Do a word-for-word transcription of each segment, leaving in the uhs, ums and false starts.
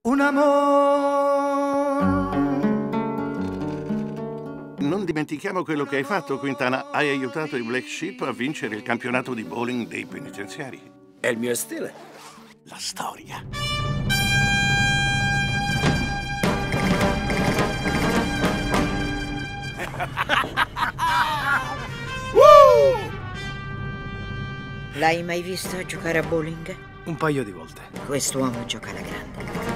Un amore. Non dimentichiamo quello che hai fatto, Quintana. Hai aiutato i Black Sheep a vincere il campionato di bowling dei penitenziari. È il mio stile. La storia. L'hai mai visto giocare a bowling? Un paio di volte. Quest'uomo gioca alla grande.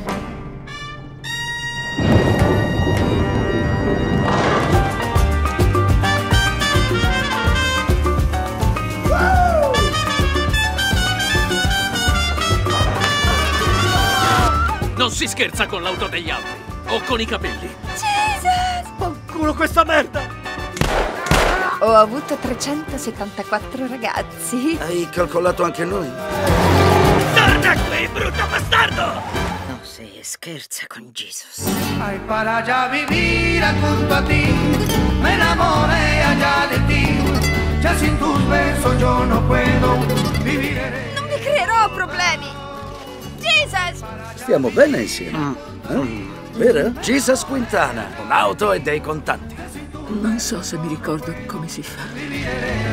Non si scherza con l'auto degli altri o con i capelli. Jesus! Fanculo questa merda! Ho avuto trecentosettantaquattro ragazzi. Hai calcolato anche noi? Torna qui, brutto bastardo! No, se scherza con Jesus. Ay, para ya vivir junto a ti, me enamoré allá de ti. Ya sin tus besos yo no puedo vivir. Non mi creerò problemi. Jesus! Stiamo bene insieme. Eh? Vero? Jesus Quintana, un'auto e dei contanti. Non so se mi ricordo come si fa.